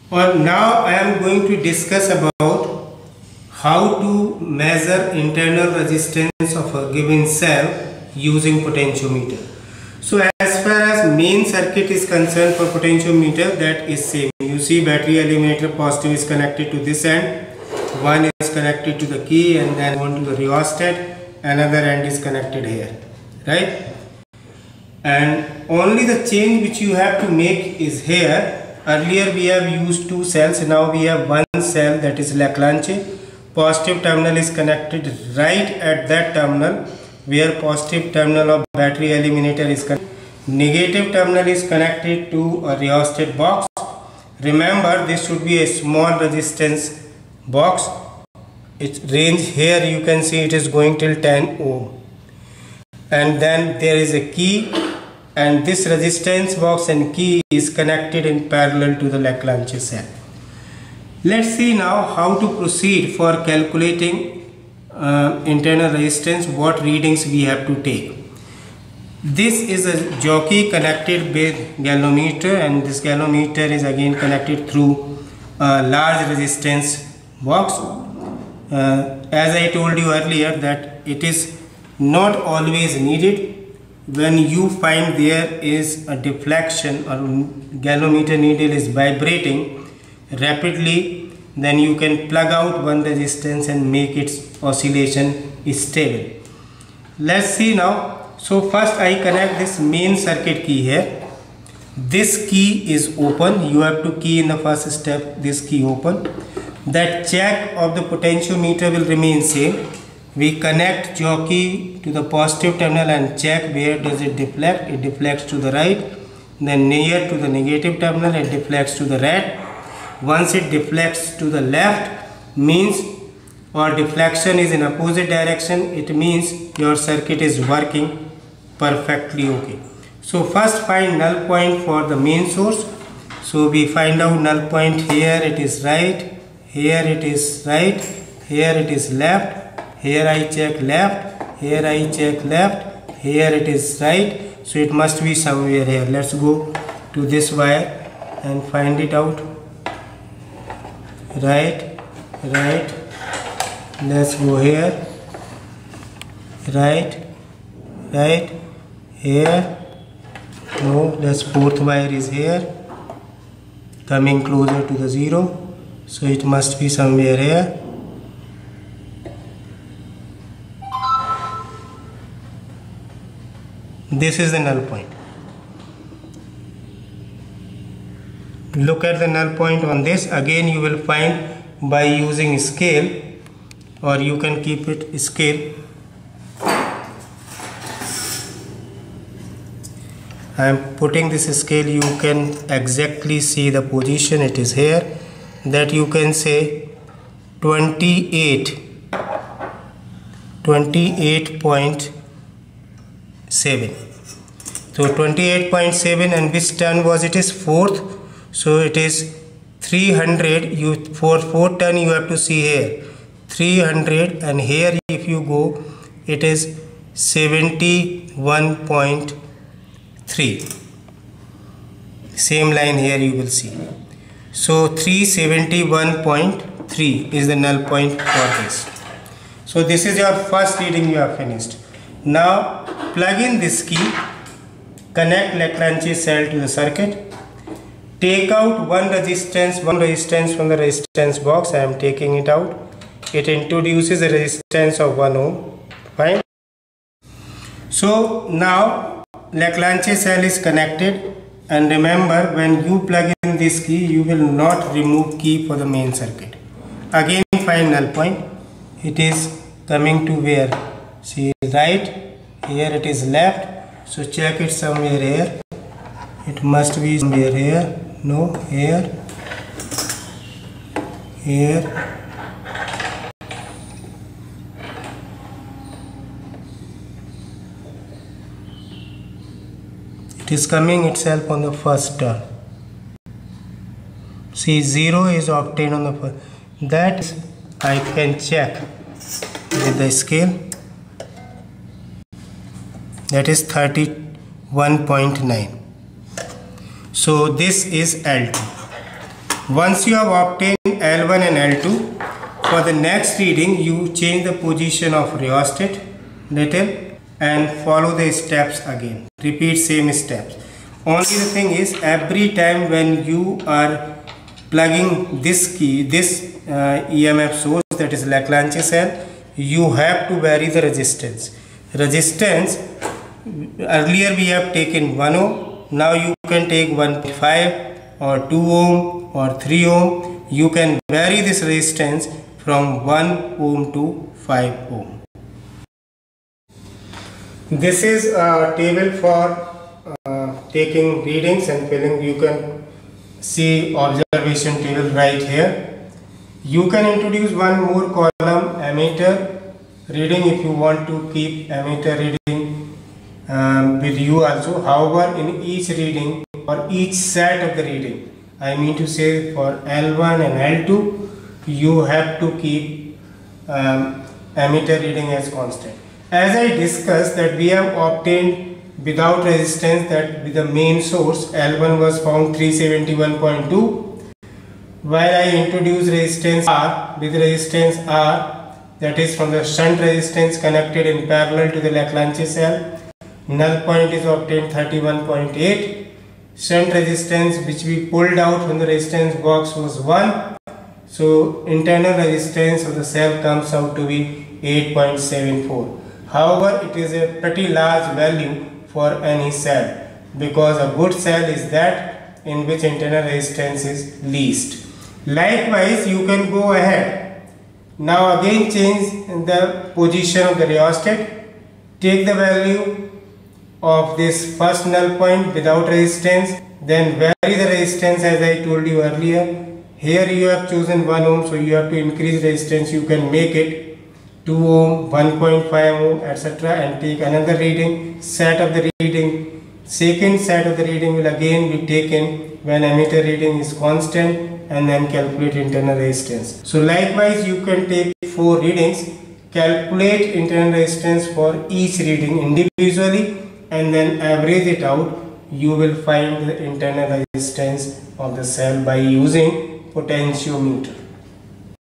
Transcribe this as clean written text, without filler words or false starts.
Or now I am going to discuss about how to measure internal resistance of a given cell using potentiometer. So as far as main circuit is concerned for potentiometer, that is same. You see battery eliminator positive is connected to this end, one is connected to the key and then one to the rheostat, another end is connected here, right? And only the change which you have to make is here. Earlier we have used two cells, now we have one cell, that is Leclanché. Positive terminal is connected right at that terminal where positive terminal of battery eliminator is connected. Negative terminal is connected to a rheostat box. Remember, this should be a small resistance box. Its range here you can see it is going till 10 ohm. And then there is a key, and this resistance box and key is connected in parallel to the Leclanché cell. Let's see now how to proceed for calculating internal resistance, what readings we have to take. This is a jockey connected with galvanometer, and this galvanometer is again connected through a large resistance box. As I told you earlier that it is not always needed. When you find there is a deflection or galvanometer needle is vibrating rapidly, then you can plug out one resistance and make its oscillation stable. Let's see now. So first I connect this main circuit key here. This key is open. You have to key in the first step this key open. That check of the potentiometer will remain same. We connect jockey to the positive terminal and check where does it deflect. It deflects to the right. Then near to the negative terminal it deflects to the right. Once it deflects to the left means, or deflection is in opposite direction, it means your circuit is working perfectly okay. So first find null point for the main source. So we find out null point here, it is right, here it is right, here it is left. Here I check left, here I check left, here it is right, so it must be somewhere here. Let's go to this wire and find it out. Right, right, let's go here, right, right, here, no, this fourth wire is here, coming closer to the zero, so it must be somewhere here. This is the null point. Look at the null point on this. Again you will find by using scale, or you can keep it scale. I am putting this scale, you can exactly see the position, it is here. That you can say 28.7. So 28.7, and which turn was it? Is fourth, so it is 300. You for 4 turn you have to see here 300, and here if you go it is 71.3. same line here you will see. So 371.3 is the null point for this. So this is your first reading you have finished. Now plug in this key, connect Leclanché cell to the circuit, take out one resistance from the resistance box. I am taking it out. It introduces a resistance of 1 ohm. Fine. So now Leclanché cell is connected, and remember, when you plug in this key you will not remove key for the main circuit. Again find null point. It is coming to where? See, right, here it is left, so check it somewhere here. It must be somewhere here. No, here, here, it is coming itself on the first turn. See, 0 is obtained on the first. That I can check with the scale. That is 31.9. So this is L2. Once you have obtained L1 and L2, for the next reading you change the position of rheostat little and follow the steps again. Repeat same steps. Only the thing is, every time when you are plugging this key, this EMF source, that is Leclanché cell, you have to vary the resistance. Resistance, earlier we have taken 1 ohm, now you can take 1.5 or 2 ohm or 3 ohm. You can vary this resistance from 1 ohm to 5 ohm. This is a table for taking readings and filling. You can see observation table right here. You can introduce one more column, ammeter reading, if you want to keep ammeter reading with you also. However, in each reading or each set of the reading, I mean to say for L1 and L2, you have to keep ammeter reading as constant. As I discussed that we have obtained without resistance, that with the main source L1 was found 371.2, while I introduced resistance R, with resistance R, that is from the shunt resistance connected in parallel to the Leclanché cell, null point is obtained 31.8. Shunt resistance which we pulled out from the resistance box was 1. So internal resistance of the cell comes out to be 8.74. However, it is a pretty large value for any cell, because a good cell is that in which internal resistance is least. Likewise, you can go ahead. Now again change the position of the rheostat. Take the value of this first null point without resistance, then vary the resistance as I told you earlier. Here you have chosen 1 ohm, so you have to increase resistance. You can make it 2 ohm, 1.5 ohm, etc. and take another reading. Set of the reading, second set of the reading will again be taken when ammeter reading is constant, and then calculate internal resistance. So likewise you can take 4 readings, calculate internal resistance for each reading individually, and then average it out. You will find the internal resistance of the cell by using potentiometer.